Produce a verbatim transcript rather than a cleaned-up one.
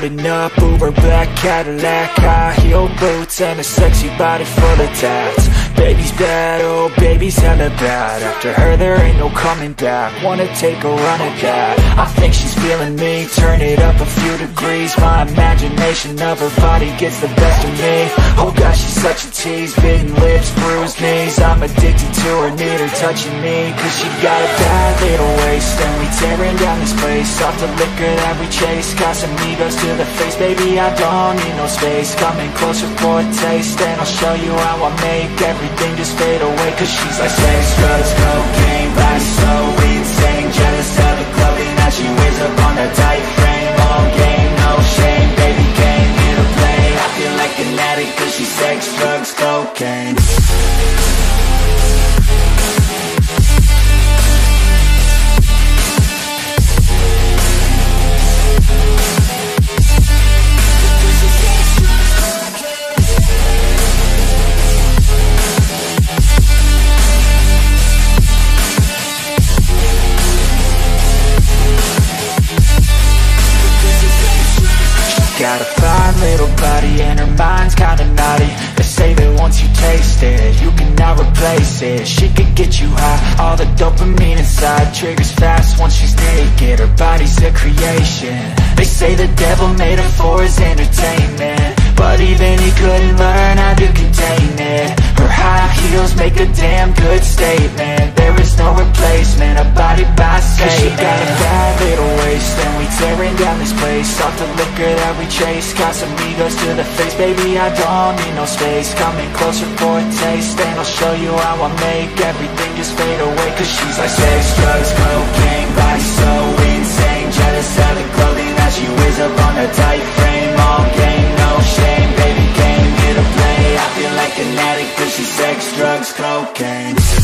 Pulling up, Uber black Cadillac, high heel boots and a sexy body full of tats. Baby's bad, oh baby's hella bad. After her there ain't no coming back. Wanna take a run at that. I think she's feeling me, turn it up a few degrees. My imagination of her body gets the best of me. Oh gosh, she's such a tease, bitten lips, bruised knees. I'm addicted to her, need her touching me. Cause she got a bad little waist, and we tearing down this place. Off the liquor that we chase, Casamigos to the face. Baby, I don't need no space. Coming closer for a taste, and I'll show you how I make everything just fade away. Cause she's like sex, drugs, cocaine, body so insane. Jealous of the clothing that she wears up on that tight frame. All game, no shame, baby came here to play. I feel like an addict cause she's sex, drugs, cocaine. Got a fine little body and her mind's kinda naughty. They say that once you taste it, you cannot replace it. She could get you high, all the dopamine inside triggers fast once she's naked. Her body's a creation. They say the devil made her for his entertainment, but even he couldn't learn how to contain it. Her high heels make a damn good statement. There is no replacement, a body by Satan. She got a bad little waist, and we tearing down this place. Off the liquor that we chase, Casamigos to the face. Baby, I don't need no space. Coming closer for a taste, and I'll show you how I make everything just fade away. Cause she's like sex, drugs, cocaine, body so insane. Jealous of the clothing that she wears up on her tight frame. All game, no shame, baby came here to play. I feel like an addict cause she's sex, drugs, cocaine.